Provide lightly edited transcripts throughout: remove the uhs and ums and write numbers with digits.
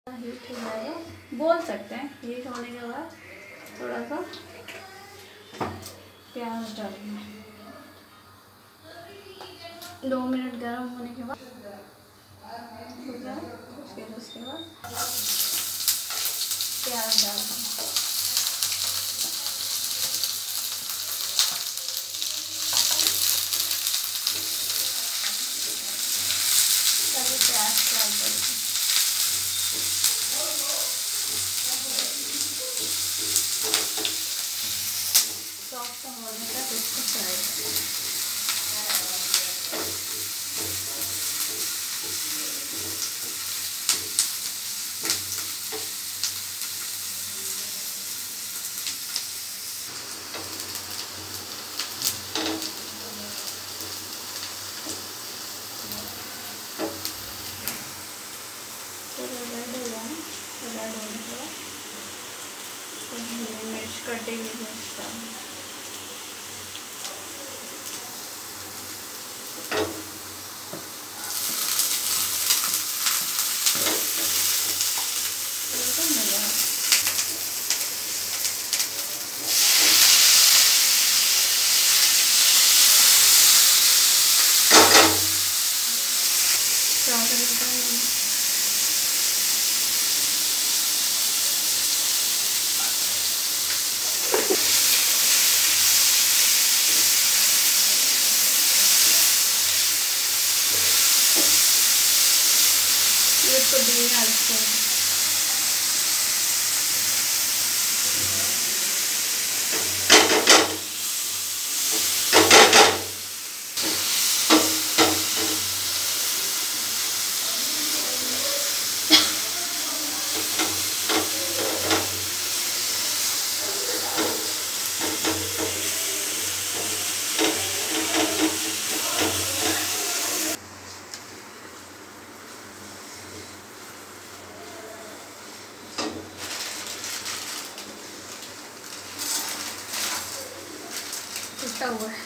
Heat हो जाएगा, बोल सकते हैं। हीट होने के बाद थोड़ा सा प्याज डालेंगे। 2 मिनट गर्म होने के बाद हो जाए फिर उसके बाद प्याज डालेंगे। तभी प्याज फ्राई करेंगे। सॉफ्ट होने तक इसको फ्राई करेंगे। रेड होने के बाद मिर्च कटेगी मिर्च डालेंगे। इसको धीमी आंच पर टूटा हुआ है।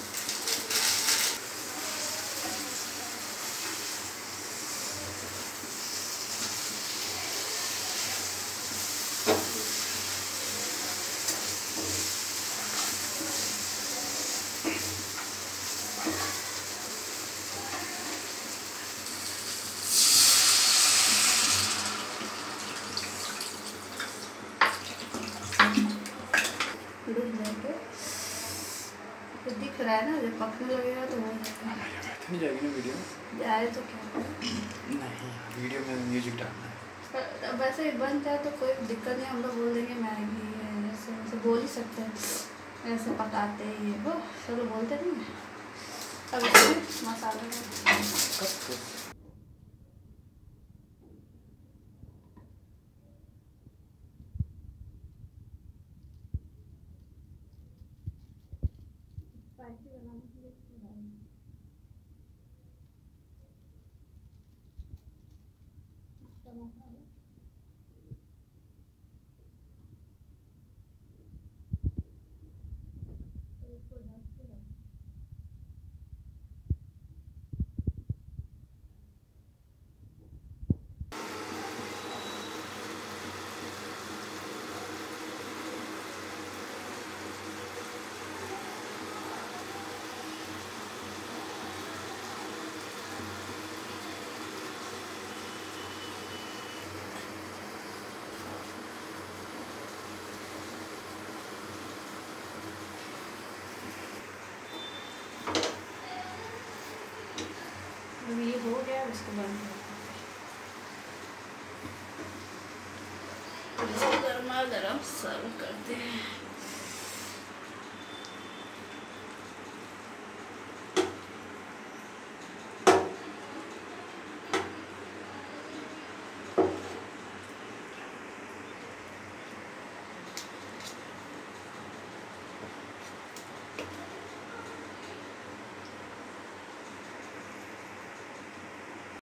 दिख रहा है ना, जब पकने लगेगा तो हो जाएगा। नहीं जाएगी ना वीडियो? जाए तो क्या नहीं, वीडियो में म्यूजिक डालना है। वैसे बन जाए तो कोई दिक्कत नहीं, हम लोग बोल देंगे मैगी है, ऐसे वैसे बोल ही सकते हैं, ऐसे पकाते हैं ये वो चलो बोलते नहीं है। अब इसमें मसाला ये हो गया, उसको बंद कर गर्मा गर्म सर्व करते हैं।